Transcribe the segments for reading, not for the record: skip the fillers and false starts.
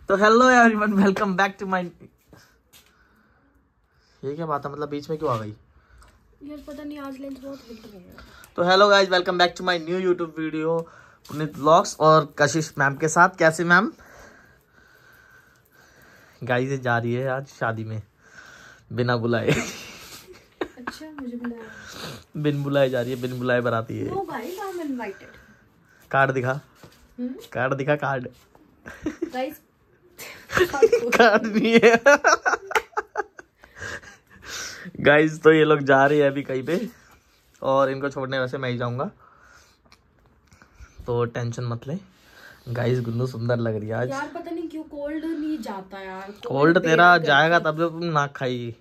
तो hello everyone, welcome back to my. ये क्या बात है, मतलब बीच में क्यों आ गई यार? पता नहीं, आज लेंस बहुत हिट रहे हैं। तो hello guys, welcome back to my new YouTube video Puneet vlogs और कशिश मैम के साथ। कैसे मैम? गाइस ये जा रही है आज शादी में बिना बुलाए। अच्छा, मुझे बुलाया? बिन बुलाए जा रही है, बिन बुलाए बराती है। No guys, I am invited. Card दिखा, कार्ड दिखा, कार्ड। गाइस कार्ड नहीं है। गाइस तो ये लोग जा रहे हैं अभी कहीं पे और इनको छोड़ने वैसे मैं ही जाऊंगा, तो टेंशन मत ले। गाइस गुन्नू सुंदर लग रही है आज। यार पता नहीं क्यों कोल्ड नहीं जाता यार। कोल्ड तेरा जाएगा तब जब तुम नाक खाएगी।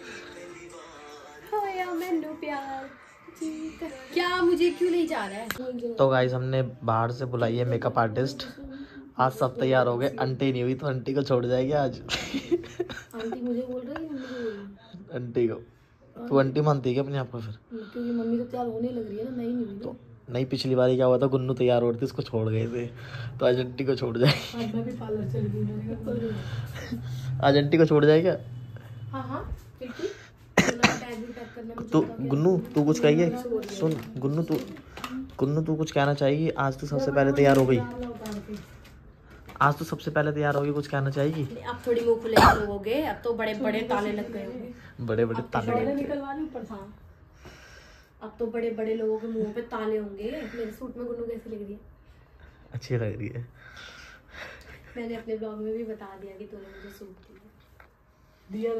क्या मुझे क्यों नहीं जा रहा है? तो गाइस हमने बाहर से बुलाई है मेकअप आर्टिस्ट। आज सब तैयार हो गए, आंटी नहीं हुई तो आंटी को छोड़ जाएगी आज। आंटी मुझे बोल रही है, मुझे बोल रही है। आंटी को तू आंटी मानती है क्या अपने आप को? फिर क्योंकि मम्मी तो तैयार होने लग रही है ना, नहीं हुई तो नहीं, पिछली बार क्या हुआ था, गुन्नू तैयार हो रही थी, उसको छोड़ गए थे, तो आज आंटी को छोड़ जाए। आज मैं भी पार्लर चली गई, मैंने कहा कर दूंगा। आज आंटी को छोड़ जाए क्या? हाँ हाँ बिल्कुल। टैग भी पैक करना है तो गुन्नू तू कुछ कहिए। सुन गुन्नू तू कुछ कहना चाहिए। आज तो सबसे पहले तैयार हो गई, आज तो सबसे पहले तैयार होगी, कुछ कहना चाहेगी? अब थोड़ी मुंह खुले लोगे, अब तो बड़े बड़े ताले लग गए होंगे। बड़े बड़े ताले निकलवा ली ऊपर था। अब तो बड़े बड़े लोगों के मुंह पे ताले होंगे। मेरे सूट में गुन्नू कैसी लग रही है? अच्छी लग रही है। मैंने अपने ब्लॉग में भी बता दिया कि तूने मुझे सूट दिया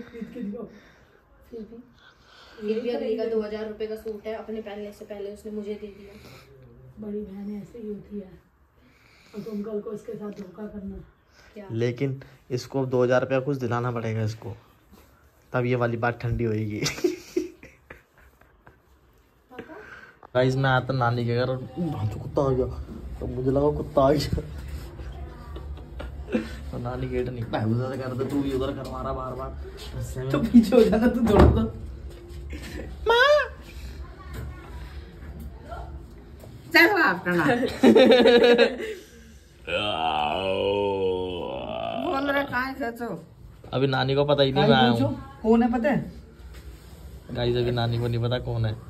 फिर भी अगली का 2000 रुपए का सूट है, अपने पहनने से पहले उसने मुझे दे दिया। बड़ी बहन ऐसे ही होती है और तुम कल को इसके साथ धोखा करना। क्या? लेकिन इसको 2000 रुपया कुछ दिलाना पड़ेगा इसको, तब ये वाली बात ठंडी होएगी। गाइस मैं आता नानी के घर और कुत्ता आ गया, तो मुझे लगा कुत्ता आ गया। तो नानी गेट नहीं उधर कर दे, तू भी उधर करवा रहा बार बार। तो पीछे हो जाना तू थोड़ा सा। बोल रहा कहाँ है तो? अभी नानी को पता ही नहीं मैं आया हूँ। कौन है पता है? गाइस अभी नानी को नहीं पता कौन है।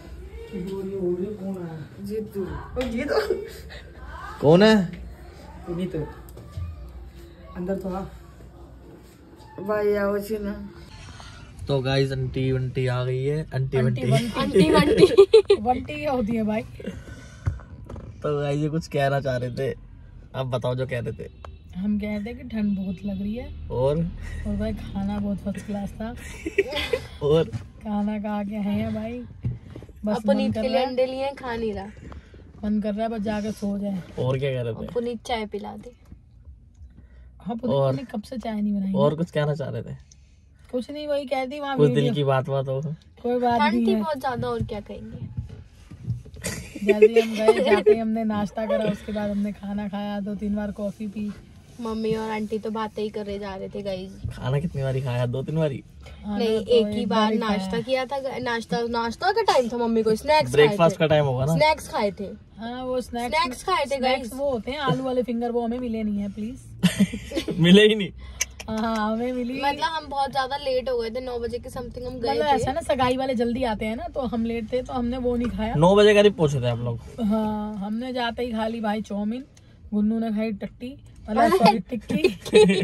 जीतू। ये तो कौन है? नहीं तो अंदर तो आ भाई आओ सी ना। तो गाइस आंटी वंटी आ गई है। आंटी वंटी बंटी होती है भाई। तो गाइस ये कुछ कहना चाह रहे थे, आप बताओ जो कह रहे थे। हम कह रहे थे कि ठंड बहुत लग रही है और भाई खाना बहुत फर्स्ट क्लास था। और खाना खा के हैं भाई, बस पुनीत के लिए अंडे लिए, खा नहीं रहा, मन कर रहा है बस जाके सो जाए। और क्या कह रहे थे? पुनीत चाय पिला दे। हाँ पुनीत ने कब से चाय नहीं बनाई। और कुछ कहना चाह रहे थे? कुछ नहीं, वही कहती वहाँ कुछ दिल की बात हो। कोई बात ठंड नहीं थी है। बहुत ज्यादा, और क्या कहेंगे। जल्दी हम गए, जाते ही हमने नाश्ता करा, उसके बाद हमने खाना खाया, 2-3 बार कॉफी पी। मम्मी और आंटी तो बातें ही कर रहे जा रहे थे गाइस। खाना कितनी बारी खाया? 2-3 बारी? नहीं, एक ही बार नाश्ता किया था। नाश्ता का टाइम था, मम्मी को स्नैक्स ब्रेकफास्ट का टाइम होगा ना? स्नैक्स खाए थे। हाँ वो स्नैक्स खाए थे गाइस। वो होते हैं आलू वाले फिंगर, वो हमें मिले नहीं है प्लीज। मिले ही नहीं। हाँ हमें मिली। मतलब हम बहुत ज्यादा लेट हो गए थे, 9 बजे के समथिंग हम गए मतलब थे। ऐसा ना, सगाई वाले जल्दी आते हैं ना, तो हम लेट थे तो हमने वो नहीं खाया। 9 बजे करीब पहुंचे थे आप लोग। हाँ हमने जाते ही खा ली भाई चाउमीन, गुन्नू ने खाई टट्टी मतलब सॉरी टिक्की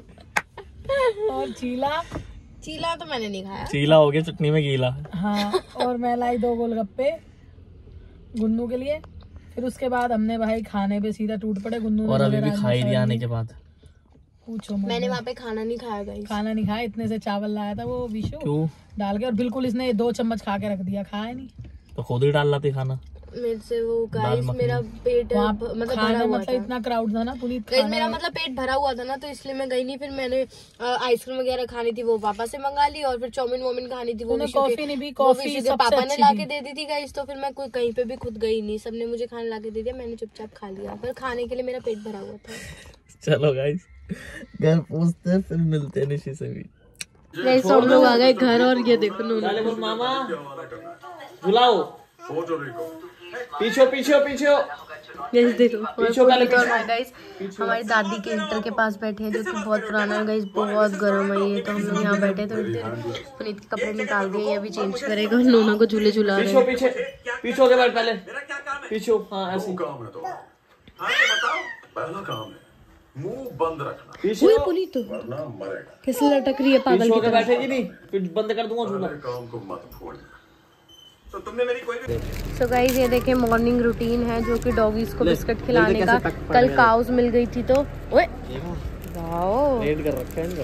और चीला तो मैंने नहीं खाया। चीला हो गया चटनी में गीला। हाँ और मैं लाई 2 गोलगप्पे गुन्नू के लिए। फिर उसके बाद हमने भाई खाने पे सीधा टूट पड़े। गुन्नू ने और अभी भी खाई नहीं आने के बाद। पूछो मत। मैंने वहाँ पे खाना नहीं खाया गाइस। खाना नहीं खाया, इतने से चावल लाया था वो विशु क्यों? डाल के, और बिल्कुल इसने 2 चम्मच खा के रख दिया, खाया नहीं। तो खुद ही डाल लाती खाना। मेरे से वो गाइस मेरा पेट मतलब भरा हुआ था। इतना क्राउड था ना पुनीत, मेरा मतलब पेट भरा हुआ था ना, तो इसलिए मैं गई नहीं। फिर मैंने आइसक्रीम वगैरह खानी थी, वो पापा से मंगा ली, और फिर चाउमीन वोमिन खानी थी, वो कॉफी नहीं भी, कॉफी पापा ने ला के दे दी थी गाइस। तो फिर मैं कहीं पे भी खुद गई नहीं, सबने मुझे खाना ला के दे दिया, मैंने चुपचाप खा लिया। पर खाने के लिए मेरा पेट भरा हुआ था। चलो गाइस घर पहुंचते फिर मिलते निशी से भी। गाइस सब लोग आ गए घर, और ये देखो मामा बुलाओ, पीछे पीछे पीछे गाइस देखो पीछे वाले और गाइस हमारी दादी के हीटर के पास बैठे हैं जो कि बहुत पुराना है गाइस, बहुत गर्म है ये। तो हम लोग यहाँ बैठे तो पुनीत के कपड़े निकाल दिए, ये अभी चेंज करेगा। नोना को झूले झुला रहे हैं। पीछे पीछे के बैठ पहले पीछे। हाँ ऐसे काम है तो बताओ, पहला काम है मुंह बंद रखना, ओए पुनीत वरना मरेगा। कैसे लटक रही है पागल की तरह। बैठेगी नहीं, फिर बंद कर दूंगा झूला। काम को मत भूलना। तो तुमने मेरी कोई भी सो गाइस ये देखें मॉर्निंग रूटीन है जो कि डॉगीज को बिस्किट खिलाने का। कल काउस मिल गई थी तो ओए वाओ रेड कर रखा है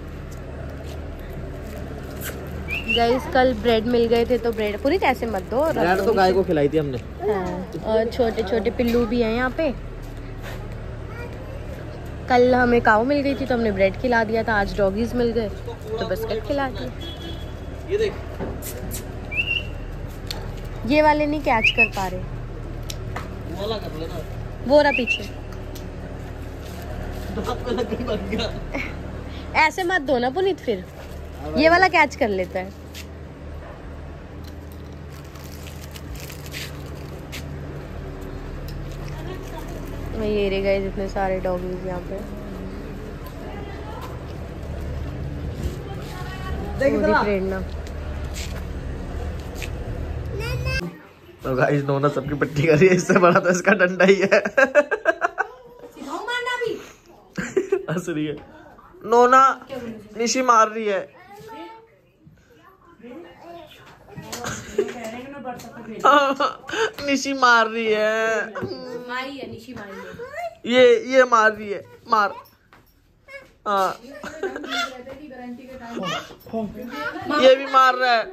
गाइस, कल ब्रेड मिल गए थे तो ब्रेड पूरी कैसे मत दो। ब्रेड तो गाय को खिलाई थी हमने। हाँ, और छोटे छोटे पिल्लू भी हैं यहाँ पे। कल हमें काऊ मिल गई थी तो हमने ब्रेड खिला दिया था, आज डॉगीज मिल गए तो बिस्किट खिला दिए। ये देख, ये वाले नहीं कैच कर पा रहे, वाला कर लेना। वो रहा पीछे। ऐसे मत दो ना पुनीत, फिर ये वाला कैच कर लेता है। ये रे गाइस इतने सारे डॉगीज यहाँ पे। प्रेरणा तो गाइस नोना सबकी पट्टी कर रही है, इससे बड़ा तो इसका डंडा ही है। हंस रही है नोना, निशी मार रही है। निशी मार रही है, निशी ये मार रही है, मार। हाँ ये भी मार रहा है।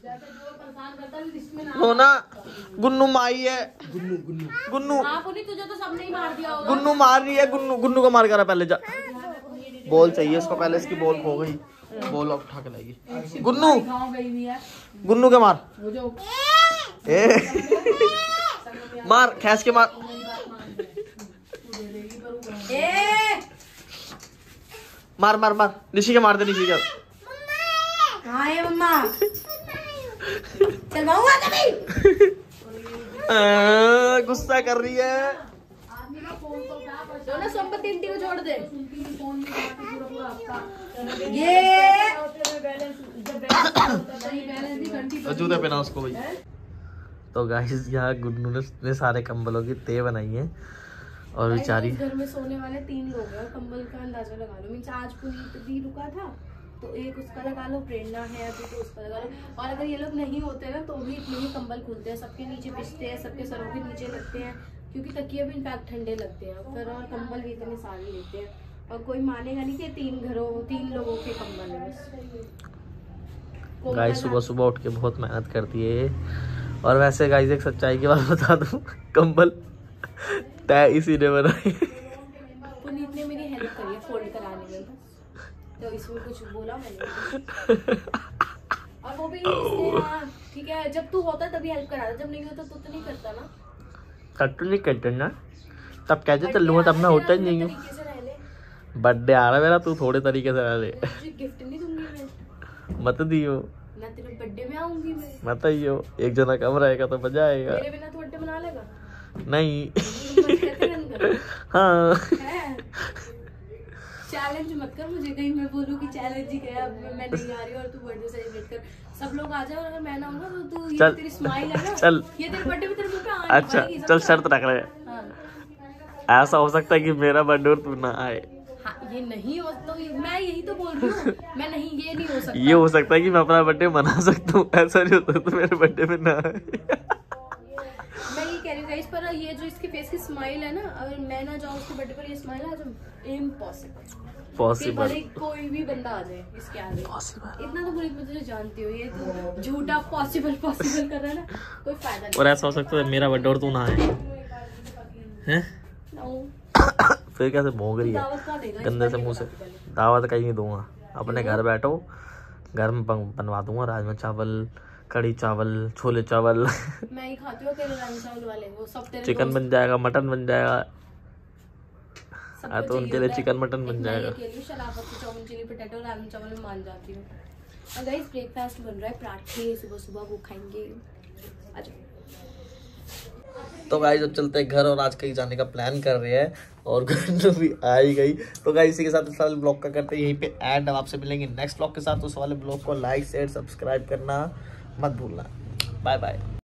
नोना गुन्नू माई है, गुन्नू तुझे तो सबने ही मार दिया होगा। गुन्नू मार रही है, गुन्नू को मार कर पहले जा। बॉल चाहिए इसको, पहले इसकी बॉल खो गई, बॉल उठा के लाएगी। गुन्नू के मार, मार खैस के मार। मार मार मार, निशी के मार दे, निशी के। मम्मा चलवाऊंगा कभी। गुस्सा कर रही है। संपत्ति को छोड़ दे। जूते पहना उसको भाई। तो गाइस यहाँ गुन्नू ने इतने सारे कंबलों की तय बनाई है और बेचारी घर में सोने वाले 3 लोग हैं, कंबल का अंदाजा लगा लो। मीन्स आज पुनीत भी रुका था तो एक उसका लगा लो, प्रेरणा है अभी तो उसका लगा लो। और अगर ये लोग नहीं होते ना तो भी इतने ही कंबल खुलते हैं, सबके नीचे पिसते हैं, सबके सरों के नीचे लगते हैं, क्योंकि तकिए भी इनफैक्ट ठंडे लगते हैं फिर, और कंबल भी इतने सारे लेते हैं। और कोई मानेगा नहीं कि 3 लोगों के कंबल है बस। गाइस सुबह सुबह उठ के बहुत मेहनत करती है। और वैसे गाइस एक सच्चाई की बात बता दूं, कंबल तय इसी ने बनाई। पुनीत ने मेरी हेल्प करी है फोल्ड कराने में, तो इसमें कुछ बोला मैंने। और वो भी ठीक है, जब तू होता तभी हेल्प करा, जब नहीं होता तो नहीं करता ना। तब तो नहीं करते ना, तब कैसे चल लूंगा, तब मैं होता ही नहीं हूँ। बर्थडे आ रहा है मेरा, तू थोड़े तरीके से रह ले। गिफ्ट नहीं दूंगी मैं, मत दियो ना तेरे बर्थडे में आऊंगी मैं। मत आइयो, एक जना कम रहेगा तो मजा आएगा। मेरे बिना तू बर्थडे मना लेगा? नहीं। हाँ चैलेंज मत कर मुझे, कहीं मैं बोलूँ कि चैलेंज ही गया, मैं नहीं आ रही और तू बर्थडे सेलिब्रेट कर, सब लोग आ जाओ और अगर मैं ना आऊंगा तो तू ये तेरी स्माइल है ना, चल ये तेरे बर्थडे में तेरे मुंह पे आने अच्छा चल शर्त रख रहे हैं। ऐसा हो सकता है कि मेरा बर्थडे और तू ना आए। हाँ, ये नहीं हो तो मैं यही तो बोल रही हूँ, मैं नहीं, ये नहीं हो सकता। ये हो सकता है कि मैं अपना बर्थडे मना सकता हूँ, ऐसा नहीं होता तो मेरे बर्थडे में ना आए। मैं ये कह रही हूँ गाइस, पर ये जो इसके फेस की स्माइल है ना, अगर मैं ना जाऊँ उसके बर्थडे पर ये स्माइल आ जाए, इम्पॉसिबल। कोई भी बंदा आ जाए इसके आगे, इतना तो पूरी मुझे जानती हो, ये तो झूठा पॉसिबल कर रहा है ना, कोई फायदा नहीं। और ऐसा हो सकता है मेरा बर्थडे और तू ना आए, हैं? फिर कैसे भोंग रही है गंदे से मुंह से। दावत कहीं नहीं दूंगा, अपने घर बैठो, घर में बनवा दूंगा राजमा चावल, कड़ी चावल, छोले चावल। मैं ही खाती हूँ तेरे राजमा चावल वाले, वो सब तेरे चिकन बन जाएगा, मटन बन जाएगा। तो उनके लिए चिकन मटन बन जाएगा। चाउमीन, चिली पोटैटो, राजमा चावल में मान जाती हूँ। और गाइस ब्रेकफास्ट बन रहा है, पराठे सुबह सुबह वो खाएंगे। अच्छा तो गाइस अब चलते हैं घर और आज कहीं जाने का प्लान कर रहे हैं और गुन्नू भी आ ही गई। तो गाइस इसी के साथ इस वाले ब्लॉग का करते हैं यहीं पे एंड। अब आपसे मिलेंगे नेक्स्ट ब्लॉग के साथ। उस वाले ब्लॉग को लाइक शेयर सब्सक्राइब करना मत भूलना। Bye bye.